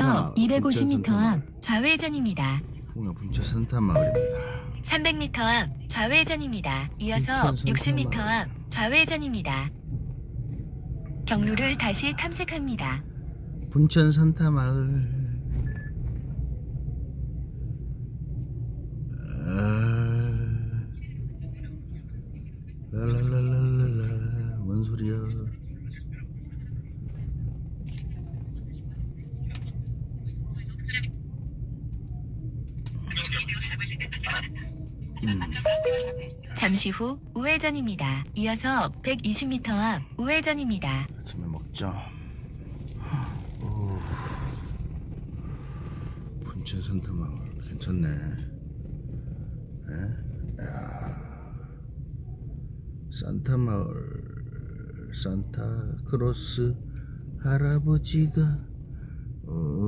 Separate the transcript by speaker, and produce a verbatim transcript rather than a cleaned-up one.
Speaker 1: 이어서 이백오십 미터 앞 좌회전입니다.
Speaker 2: 홍영 분천 산타마을입니다.
Speaker 1: 삼백 미터 앞 좌회전입니다. 이어서 육십 미터 앞 좌회전입니다. 경로를 다시 탐색합니다.
Speaker 2: 분천 산타마을. 아... 랄랄랄랄랄라. 뭔 소리야? 음.
Speaker 1: 잠시 후 우회전입니다. 이어서 백이십 미터 앞 우회전입니다.
Speaker 2: 아침에 먹자. 오. 분천 산타마을 괜찮네. 에? 야. 산타마을 산타크로스 할아버지가 어.